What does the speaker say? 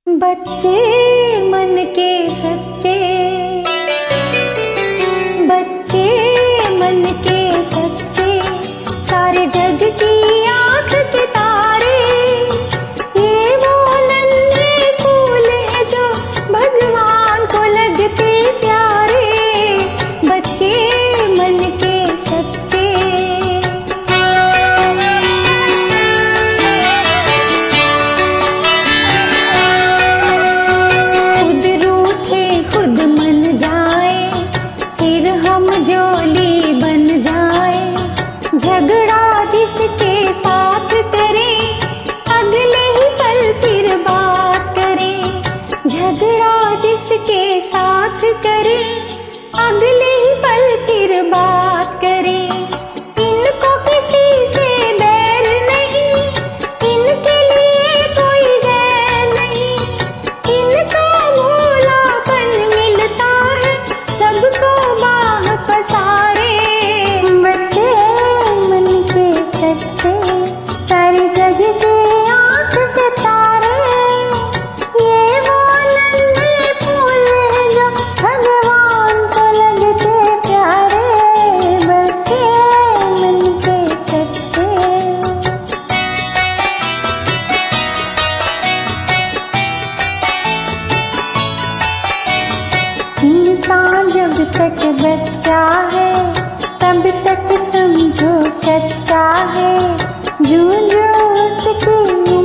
बच्चे मन के सच्चे, बच्चे मन के सच्चे, सारे जग की आँख के तारे, ये वो नन्हे फूल है जो भगवान को लगते प्यारे। बच्चे मन के सच्चे, जोली बन जाए, झगड़ा जिसके साथ करे, अगले ही पल फिर बात करे। झगड़ा जिसके साथ करे, अगले ही पल फिर बात करे। इनको किसी से बैर नहीं, इनके लिए कोई गैर नहीं, इनका भोलापन मिलता है सबको बाह पसारे। बच्चे मन के सच्चे, सारी जग के आँख से तारे, ये वो नन्हे फूल हैं जो भगवान को लगते प्यारे। बच्चे मन के सच्चे, इंसान जब तक बच्चा है तब तक समझो कच्चा है, जो जो उसकी